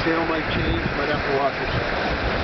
sail might change. Might have to watch it.